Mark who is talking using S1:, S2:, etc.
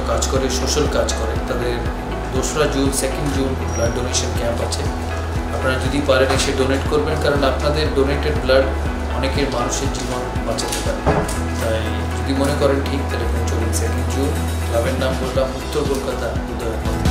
S1: কাজ করে, সোশ্যাল কাজ করে। তাদের 2রা জুন 2nd June blood donation camp আছে। আপনারা যদি পারেন এসে ডোনেট করবেন, কারণ আপনাদের ডোনেটেড ব্লাড অনেকের মানুষের জীবন বাঁচাতে পারে। তাই যদি মনে করেন ঠিক, তাহলে চলুন 2nd জুন। ক্লাবের নাম বললাম উত্তর কলকাতা উদয়।